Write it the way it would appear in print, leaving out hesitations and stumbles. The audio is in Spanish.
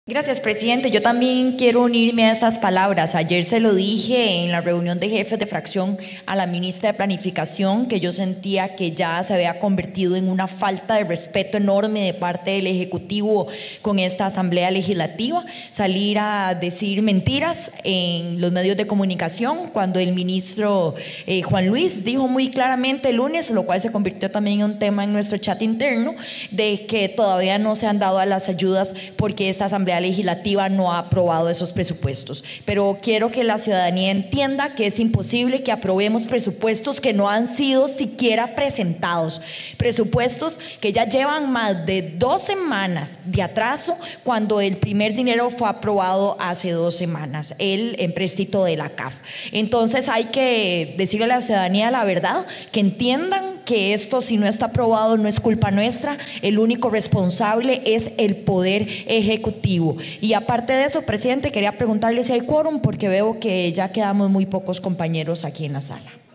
Gracias, presidente. Yo también quiero unirme a estas palabras. Ayer se lo dije en la reunión de jefes de fracción a la ministra de Planificación, que yo sentía que ya se había convertido en una falta de respeto enorme de parte del Ejecutivo con esta Asamblea Legislativa, salir a decir mentiras en los medios de comunicación, cuando el ministro Juan Luis dijo muy claramente el lunes, lo cual se convirtió también en un tema en nuestro chat interno, de que todavía no se han dado a las ayudas porque esta Asamblea Legislativa no ha aprobado esos presupuestos. Pero quiero que la ciudadanía entienda que es imposible que aprobemos presupuestos que no han sido siquiera presentados, presupuestos que ya llevan más de 2 semanas de atraso, cuando el primer dinero fue aprobado hace 2 semanas, el empréstito de la CAF. Entonces hay que decirle a la ciudadanía la verdad, que entiendan que esto, si no está aprobado, no es culpa nuestra, el único responsable es el Poder Ejecutivo. Y aparte de eso, presidente, quería preguntarle si hay quórum, porque veo que ya quedamos muy pocos compañeros aquí en la sala.